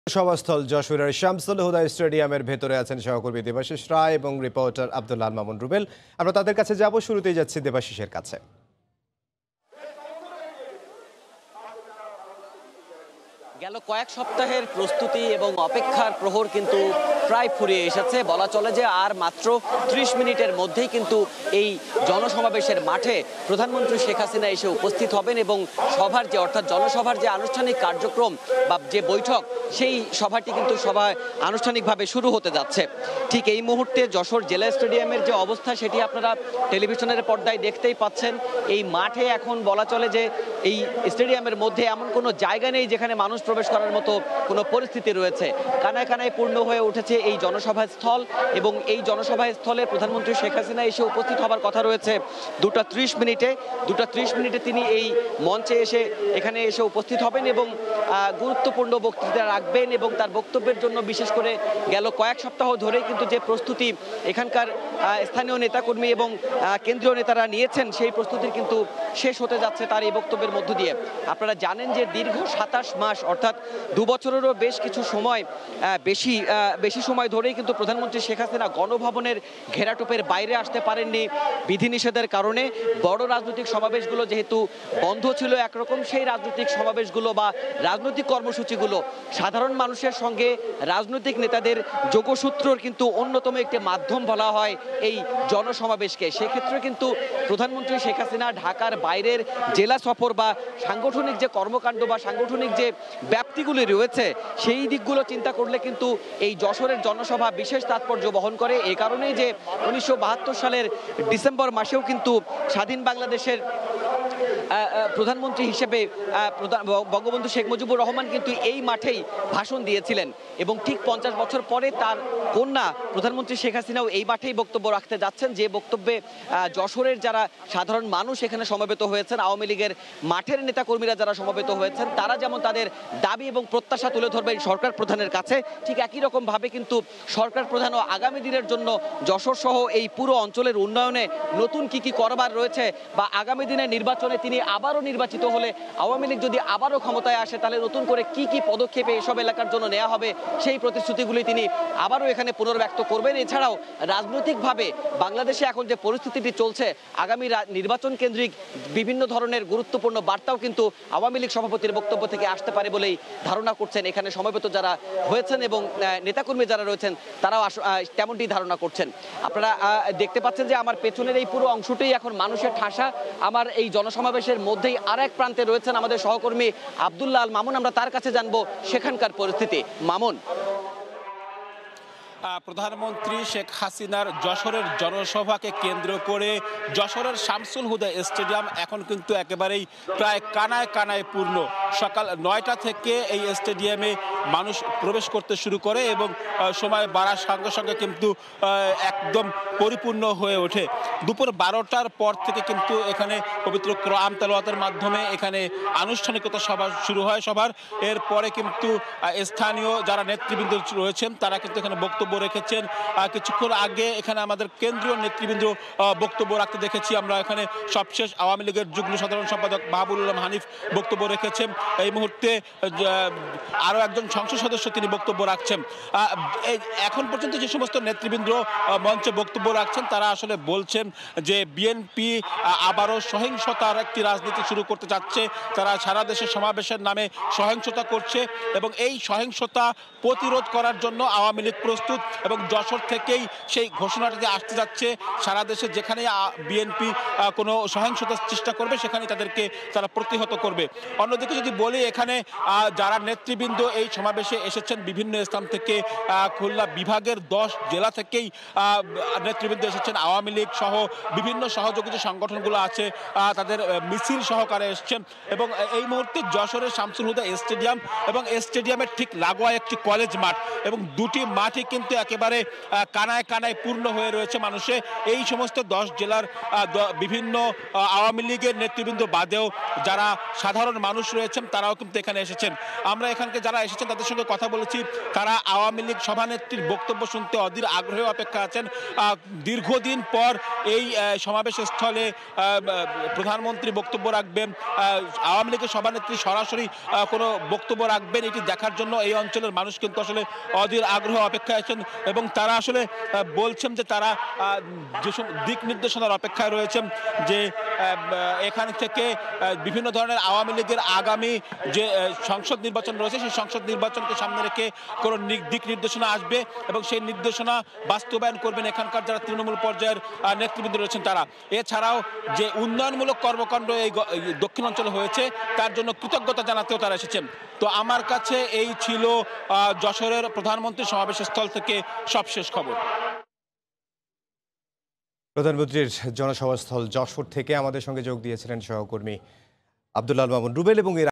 সভাস্থল যশোরের শামসুল হুদা স্টেডিয়ামের ভেতরে আছেন সহকর্মী দেবাশিস রায় এবং রিপোর্টার আব্দুল আল মামুন রুবেল। আমরা তাদের কাছে যাব। শুরুতেই যাচ্ছি দেবাশিসের কাছে। গেল কয়েক সপ্তাহের প্রস্তুতি এবং অপেক্ষার প্রহর কিন্তু প্রায় ফুরিয়ে এসেছে। বলা চলে যে আর মাত্র ৩০ মিনিটের মধ্যেই কিন্তু এই জনসমাবেশের মাঠে প্রধানমন্ত্রী শেখ হাসিনা এসে উপস্থিত হবেন এবং সভার যে অর্থাৎ জনসভার যে আনুষ্ঠানিক কার্যক্রম বা যে বৈঠক, সেই সভাটি কিন্তু সভায় আনুষ্ঠানিকভাবে শুরু হতে যাচ্ছে। ঠিক এই মুহূর্তে যশোর জেলা স্টেডিয়ামের যে অবস্থা সেটি আপনারা টেলিভিশনের পর্দায় দেখতেই পাচ্ছেন। এই মাঠে এখন বলা চলে যে এই স্টেডিয়ামের মধ্যে এমন কোনো জায়গা নেই যেখানে মানুষ প্রবেশ করার মতো কোনো পরিস্থিতি রয়েছে। কানায় কানায় পূর্ণ হয়ে উঠেছে এই জনসভা স্থল এবং এই জনসভা স্থলে প্রধানমন্ত্রী শেখ হাসিনা এসে উপস্থিত হবার কথা রয়েছে 2:30 মিনিটে। 2:30 মিনিটে তিনি এই মঞ্চে এখানে এসে উপস্থিত হবেন এবং গুরুত্বপূর্ণ বক্তৃতা রাখবেন এবং তার বক্তব্যের জন্য বিশেষ করে গেল কয়েক সপ্তাহ ধরেই কিন্তু যে প্রস্তুতি এখানকার স্থানীয় নেতাকর্মী এবং কেন্দ্রীয় নেতারা নিয়েছেন, সেই প্রস্তুতির কিন্তু শেষ হতে যাচ্ছে তার এই বক্তব্যের মধ্য দিয়ে। আপনারা জানেন যে দীর্ঘ 27 মাস অর্থাৎ 2 বছরেরও বেশ কিছু সময় বেশি সময় ধরেই কিন্তু প্রধানমন্ত্রী শেখ হাসিনা গণভবনের ঘেরাটোপের বাইরে আসতে পারেননি বিধিনিষেধের কারণে। বড় রাজনৈতিক সমাবেশগুলো যেহেতু বন্ধ ছিল একরকম, সেই রাজনৈতিক সমাবেশগুলো বা রাজনৈতিক কর্মসূচিগুলো সাধারণ মানুষের সঙ্গে রাজনৈতিক নেতাদের যোগসূত্রর কিন্তু অন্যতম একটি মাধ্যম বলা হয় এই জনসমাবেশকে। সেক্ষেত্রে কিন্তু প্রধানমন্ত্রী শেখ হাসিনা ঢাকার বাইরের জেলা সফর বা সাংগঠনিক যে কর্মকাণ্ড বা সাংগঠনিক যে ব্যাপ্তিগুলি রয়েছে, সেই দিকগুলো চিন্তা করলে কিন্তু এই যশোরের জনসভা বিশেষ তাৎপর্য বহন করে। এ কারণেই যে 1972 সালের ডিসেম্বর মাসেও কিন্তু স্বাধীন বাংলাদেশের প্রধানমন্ত্রী হিসেবে বঙ্গবন্ধু শেখ মুজিবুর রহমান কিন্তু এই মাঠেই ভাষণ দিয়েছিলেন এবং ঠিক 50 বছর পরে তার কন্যা প্রধানমন্ত্রী শেখ হাসিনাও এই মাঠেই বক্তব্য রাখতে যাচ্ছেন, যে বক্তব্যে যশোরের যারা সাধারণ মানুষ এখানে সমবেত হয়েছেন, আওয়ামী লীগের মাঠের নেতাকর্মীরা যারা সমবেত হয়েছেন, তারা যেমন তাদের দাবি এবং প্রত্যাশা তুলে ধরবেন সরকার প্রধানের কাছে, ঠিক একই রকম ভাবে কিন্তু সরকার প্রধানও আগামী দিনের জন্য যশোর সহ এই পুরো অঞ্চলের উন্নয়নে নতুন কি করবার রয়েছে বা আগামী দিনের নির্বাচনে তিনি আবারও নির্বাচিত হলে, আওয়ামী লীগ যদি আবারও ক্ষমতায় আসে, তাহলে নতুন করে কি পদক্ষেপে এসব এলাকার জন্য নেওয়া হবে, সেই প্রতিশ্রুতিগুলি তিনি আবারও এখানে পুনর্ব্যক্ত করবেন। এছাড়াও রাজনৈতিকভাবে বাংলাদেশে এখন যে পরিস্থিতিটি চলছে, আগামী নির্বাচন কেন্দ্রিক বিভিন্ন ধরনের গুরুত্বপূর্ণ বার্তাও কিন্তু আওয়ামী লীগ সভাপতির বক্তব্য থেকে আসতে পারে বলেই ধারণা করছেন এখানে সমবেত যারা হয়েছেন এবং নেতাকর্মী যারা রয়েছেন, তারাও তেমনটি ধারণা করছেন। আপনারা দেখতে পাচ্ছেন যে আমার পেছনের এই পুরো অংশটাই এখন মানুষের ঠাসা। আমার এই জনসমাবেশের মধ্যেই আরেক প্রান্তে রয়েছেন আমাদের সহকর্মী আব্দুল আল মামুন। আমরা তার কাছে জানবো সেখানকার পরিস্থিতি। মামুন, প্রধানমন্ত্রী শেখ হাসিনার যশোরের জনসভাকে কেন্দ্র করে যশোরের শামসুল হুদা স্টেডিয়াম এখন কিন্তু একেবারেই প্রায় কানায় কানায় পূর্ণ। সকাল 9টা থেকে এই স্টেডিয়ামে মানুষ প্রবেশ করতে শুরু করে এবং সময় বাড়ার সঙ্গে সঙ্গে কিন্তু একদম পরিপূর্ণ হয়ে ওঠে। দুপুর 12টার পর থেকে কিন্তু এখানে পবিত্র কোরআন তেলাওয়াতের মাধ্যমে এখানে আনুষ্ঠানিকতা সভা শুরু হয় সবার। এরপরে কিন্তু স্থানীয় যারা নেতৃবৃন্দ রয়েছেন তারা কিন্তু এখানে বক্তব্য রেখেছেন। কিছুক্ষণ আগে এখানে আমাদের কেন্দ্রীয় নেতৃবৃন্দ বক্তব্য রাখতে দেখেছি আমরা। এখানে সবশেষ আওয়ামী লীগের যুগ্ম সাধারণ সম্পাদক মাহবুল উলাম হানিফ বক্তব্য রেখেছেন। এই মুহূর্তে আরও একজন সংসদ সদস্য তিনি বক্তব্য রাখছেন। এখন পর্যন্ত যে সমস্ত নেতৃবৃন্দ মঞ্চে বক্তব্য রাখছেন, তারা আসলে বলছেন যে বিএনপি আবারও সহিংসতার একটি রাজনীতি শুরু করতে যাচ্ছে। তারা সারা দেশে সমাবেশের নামে সহিংসতা করছে এবং এই সহিংসতা প্রতিরোধ করার জন্য আওয়ামী লীগ প্রস্তুত এবং যশোর থেকেই সেই ঘোষণাটি আসতে যাচ্ছে। সারা দেশে যেখানে বিএনপি কোনো সহিংসতার চেষ্টা করবে সেখানে তারা প্রতিহত করবে। অন্যদিকে যদি বলি, এখানে যারা নেতৃবৃন্দ এই সমাবেশে এসেছেন বিভিন্ন স্থান থেকে, খুলনা বিভাগের 10 জেলা থেকেই নেতৃবৃন্দ এসেছেন। আওয়ামী লীগ সহ বিভিন্ন সহযোগী যে সংগঠনগুলো আছে তাদের মিছিল সহকারে এসেছেন এবং এই মুহূর্তে যশোরের শামসুল হুদা স্টেডিয়াম এবং স্টেডিয়ামের ঠিক লাগোয়া একটি কলেজ মাঠ এবং দুটি মাঠই কিন্তু কিন্তু একেবারে কানায় কানায় পূর্ণ হয়ে রয়েছে মানুষে। এই সমস্ত 10 জেলার বিভিন্ন আওয়ামী লীগের নেতৃবৃন্দ বাদেও যারা সাধারণ মানুষ রয়েছেন তারাও কিন্তু এখানে এসেছেন। আমরা এখানকে যারা এসেছেন তাদের সঙ্গে কথা বলেছি, তারা আওয়ামী লীগ সভানেত্রীর বক্তব্য শুনতে অধীর আগ্রহে অপেক্ষা আছেন। দীর্ঘদিন পর এই সমাবেশ স্থলে প্রধানমন্ত্রী বক্তব্য রাখবেন, আওয়ামী লীগের সভানেত্রী সরাসরি কোনো বক্তব্য রাখবেন, এটি দেখার জন্য এই অঞ্চলের মানুষ কিন্তু আসলে অধীর আগ্রহ অপেক্ষায় আছেন। এবং তারা আসলে বলছেন যে তারা যেসব দিক নির্দেশনার অপেক্ষায় রয়েছেন, যে এখান থেকে বিভিন্ন ধরনের আওয়ামী লীগের আগামী যে সংসদ নির্বাচন রয়েছে সেই সংসদ নির্বাচনকে সামনে রেখে কোনো দিক নির্দেশনা আসবে এবং সেই নির্দেশনা বাস্তবায়ন করবেন এখানকার যারা তৃণমূল পর্যায়ের নেতৃবৃন্দ রয়েছেন তারা। এছাড়াও যে উন্নয়নমূলক কর্মকাণ্ড এই দক্ষিণ অঞ্চলে হয়েছে তার জন্য কৃতজ্ঞতা জানাতেও তারা এসেছেন। তো আমার কাছে এই ছিল যশোরের প্রধানমন্ত্রী সমাবেশ স্থল থেকে সবশেষ খবর। প্রধানমন্ত্রীর জনসভাস্থল যশোর থেকে আমাদের সঙ্গে যোগ দিয়েছিলেন সহকর্মী আব্দুল মামুন রুবেল এবং